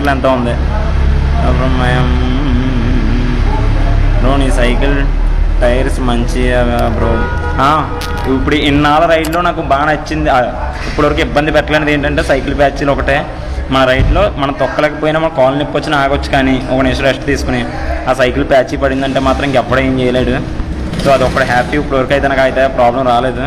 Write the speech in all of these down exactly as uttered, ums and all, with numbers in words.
మీటర్లు ఎంతో ఉంది బ్రో. నీ సైకిల్ టైర్స్ మంచిగా బ్రో. ఇప్పుడు ఇన్నాళ్ళ రైడ్లో నాకు బాగా నచ్చింది, ఇప్పటివరకు ఇబ్బంది పెట్టలేనిది ఏంటంటే సైకిల్ ప్యాచీలు ఒకటే. మన రైడ్లో మనం తొక్కలేకపోయినా మన కాలు నొప్పి వచ్చినా ఆగొచ్చు, కానీ ఒక నిమిషం రెస్ట్ తీసుకుని ఆ సైకిల్ ప్యాచీ పడిందంటే మాత్రం ఇంకెప్పుడూ ఏం చేయలేడు. సో అదొక్కడే హ్యాపీ. ఇప్పటివరకు అయితే నాకు అయితే ప్రాబ్లం రాలేదు.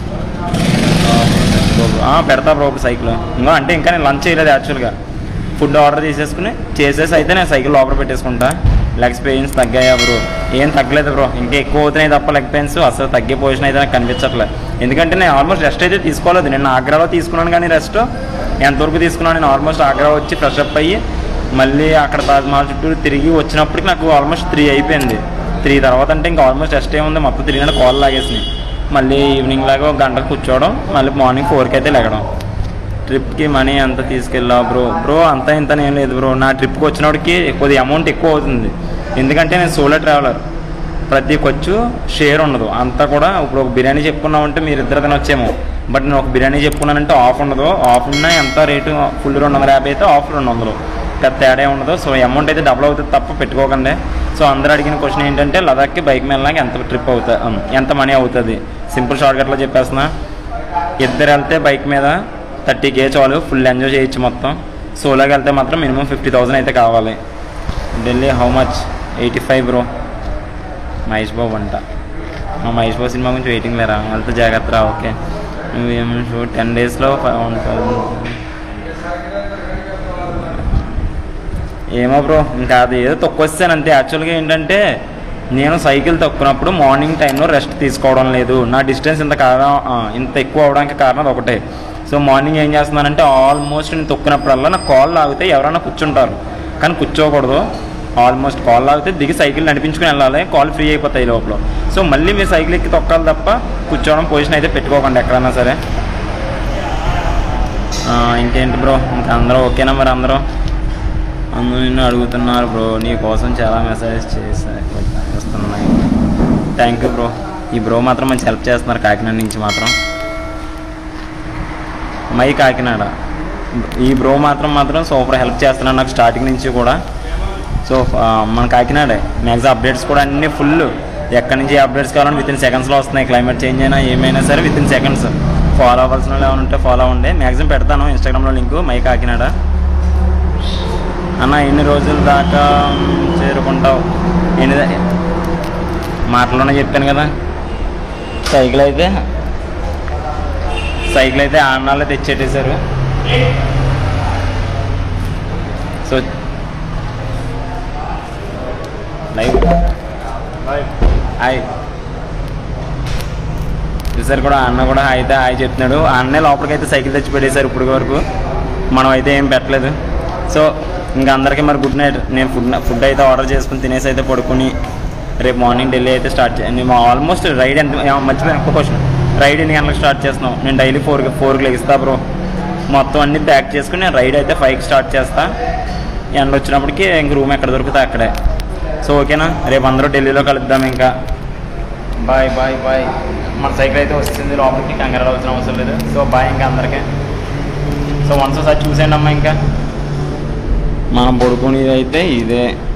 పెడతా బ్రో ఇప్పుడు సైకిల్. ఇంకా అంటే ఇంకా నేను లంచ్ చేయలేదు యాక్చువల్గా. ఫుడ్ ఆర్డర్ చేసేసుకుని చేసేసి అయితే నేను సైకిల్ లోపల పెట్టేసుకుంటా. లెగ్స్ పెయిన్స్ తగ్గాయా బ్రో? ఏం తగ్గలేదు బ్రో, ఇంకా ఎక్కువ అవుతున్నాయి తప్ప లెగ్ పెయిన్స్. అసలు తగ్గే పొజిషన్ అయితే నాకు కనిపించట్లేదు. ఎందుకంటే నేను ఆల్మోస్ట్ రెస్ట్ అయితే తీసుకోలేదు. నేను ఆగ్రాలో తీసుకున్నాను, కానీ రెస్ట్ ఎంతవరకు తీసుకున్నాను నేను ఆల్మోస్ట్ ఆగ్రా వచ్చి ఫ్రెష్ అప్ అయ్యి మళ్ళీ అక్కడ తాజ్మహల్ చుట్టూ తిరిగి వచ్చినప్పటికి నాకు ఆల్మోస్ట్ త్రీ అయిపోయింది. త్రీ తర్వాత అంటే ఇంకా ఆల్మోస్ట్ రెస్ట్ ఏముంది, మొత్తం తిరిగిన కాల్ లాగేసినాయి. మళ్ళీ ఈవినింగ్ లాగా ఒక గంట కూర్చోవడం, మళ్ళీ మార్నింగ్ ఫోర్కి అయితే లెగడం. ట్రిప్కి మనీ అంత తీసుకెళ్ళావు బ్రో? బ్రో అంత ఇంత ఏం లేదు బ్రో. నా ట్రిప్కి వచ్చినోడికి కొద్దిగా అమౌంట్ ఎక్కువ అవుతుంది, ఎందుకంటే నేను సోలో ట్రావెలర్. ప్రతి ఖర్చు షేర్ ఉండదు అంతా కూడా. ఇప్పుడు ఒక బిర్యానీ చెప్పుకున్నామంటే మీరు ఇద్దరు తినొచ్చేమో, బట్ నేను ఒక బిర్యానీ చెప్పుకున్నానంటే ఆఫ్ ఉండదు. ఆఫ్ ఉన్నా ఎంత రేటు, ఫుల్ రెండు వందల యాభై అయితే ఆఫ్ రెండు వందలు, పెద్ద తేడా ఉండదు. సో అమౌంట్ అయితే డబుల్ అవుతుంది తప్ప పెట్టుకోకండి. సో అందరూ అడిగిన క్వశ్చన్ ఏంటంటే లదాఖ్కి బైక్ వెళ్ళడానికి ఎంత ట్రిప్ అవుతుంది, ఎంత మనీ అవుతుంది? సింపుల్ షార్ట్కట్లో చెప్పేస్తున్నా. ఇద్దరు వెళ్తే బైక్ మీద థర్టీ కే చాలు, ఫుల్ ఎంజాయ్ చేయొచ్చు మొత్తం. సోలోకి వెళ్తే మాత్రం మినిమం ఫిఫ్టీ థౌసండ్ అయితే కావాలి. Delhi how much? Eighty five bro. Mahesh Babu అంట. మా మహేష్ బాబు సినిమా గురించి వెయిటింగ్ లేరా? వెళ్తే జాగ్రత్త రా. ఓకే. నువ్వేమో షూ టెన్ డేస్లో వన్ థౌసండ్. ఏమో బ్రో, ఇంకా అది ఏదో తక్కువ వస్తాను అంతే. యాక్చువల్గా ఏంటంటే నేను సైకిల్ తొక్కున్నప్పుడు మార్నింగ్ టైంలో రెస్ట్ తీసుకోవడం లేదు. నా డిస్టెన్స్ ఇంత కారణం ఇంత ఎక్కువ అవడానికి కారణం ఒకటే. సో మార్నింగ్ ఏం చేస్తున్నానంటే ఆల్మోస్ట్ నేను తొక్కినప్పుడల్లా నాకు కాల్ లాగితే ఎవరైనా కూర్చుంటారు, కానీ కూర్చోకూడదు. ఆల్మోస్ట్ కాల్ లాగితే దిగి సైకిల్ నడిపించుకుని వెళ్ళాలి, కాల్ ఫ్రీ అయిపోతాయి లోపల. సో మళ్ళీ మీరు సైకిల్ ఎక్కి తొక్కాలి తప్ప కూర్చోవడం పొజిషన్ అయితే పెట్టుకోకండి ఎక్కడైనా సరే. ఇంకేంటి బ్రో, ఇంకా అందరూ ఓకేనా? మరి అందరూ అందరూ నిన్ను అడుగుతున్నారు బ్రో, నీ కోసం చాలా మెసేజ్ చేసా వస్తున్నాయి. Thank you bro. ఈ బ్రో మాత్రం మంచి హెల్ప్ చేస్తున్నారు కాకినాడ నుంచి మాత్రం. మై కాకినాడ ఈ బ్రో మాత్రం మాత్రం సూపర్ హెల్ప్ చేస్తున్నాడు నాకు స్టార్టింగ్ నుంచి కూడా. సో మన కాకినాడే మ్యాక్సిమం అప్డేట్స్ కూడా అన్నీ ఫుల్. ఎక్కడి నుంచి అప్డేట్స్ కావాలని విత్ ఇన్ సెకండ్స్లో వస్తున్నాయి. క్లైమేట్ చేంజ్ అయినా ఏమైనా సరే విత్ ఇన్ సెకండ్స్. ఫాలో అవ్వాల్సిన వాళ్ళు ఏమైనా ఉంటే ఫాలో అవ్వండి. మ్యాక్సిమం పెడతాను ఇన్స్టాగ్రామ్లో లింకు మై కాకినాడ. అన్న ఎన్ని రోజుల దాకా చేరుకుంటావు? ఎన్ని మాటలోనే చెప్పాను కదా. సైకిల్ అయితే సైకిల్ అయితే ఆన్నాళ్ళే తెచ్చేటేశారు. సో లైవ్ హాయ్ చూసారు కూడా, అన్న కూడా అయితే హాయ్ చెప్తున్నాడు. అన్నే లోపలికైతే సైకిల్ తెచ్చి పెట్టేశారు ఇప్పటి వరకు, మనం అయితే ఏం పెట్టలేదు. సో ఇంకా అందరికీ మరి గుడ్ నైట్. నేను ఫుడ్ ఫుడ్ అయితే ఆర్డర్ చేసుకుని తినేసి అయితే పడుకుని రేపు మార్నింగ్ ఢిల్లీ అయితే స్టార్ట్ చే నేను ఆల్మోస్ట్ రైడ్ ఎంత మర్చిపోయిన ఒక్క క్వశ్చన్, రైడ్ ఎన్ని గంటలకు స్టార్ట్ చేస్తున్నావు? నేను డైలీ ఫోర్కి ఫోర్కి లెగిస్తా బ్రో. మొత్తం అన్నీ ప్యాక్ చేసుకుని నేను రైడ్ అయితే ఫైవ్కి స్టార్ట్ చేస్తా. ఎండ వచ్చినప్పటికీ ఇంక రూమ్ ఎక్కడ దొరికితే అక్కడే. సో ఓకేనా, రేపు అందరూ ఢిల్లీలో కలుద్దాం. ఇంకా బాయ్ బాయ్ బాయ్. మన సైకిల్ అయితే వస్తుంది లోపలికి, కంగారు వచ్చిన అవసరం లేదు. సో బాయ్ ఇంకా అందరికీ. సో వన్స్ ఒకసారి చూసేయండి అమ్మా. ఇంకా మనం పడుకునేది అయితే ఇదే.